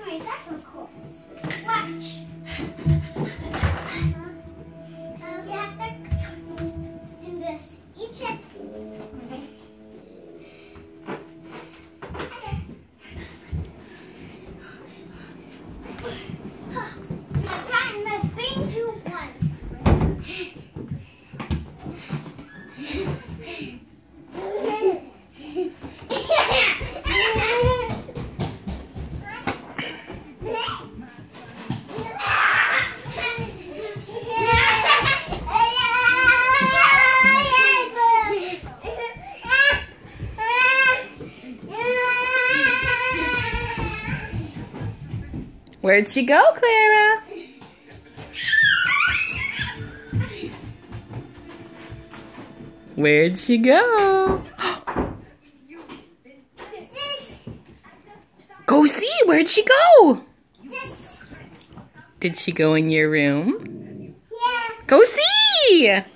my second course. Watch. You have to do this each and okay. Now try and move 3, 2, 1. Where'd she go, Clara? Where'd she go? Go see, where'd she go? Did she go in your room? Yeah. Go see!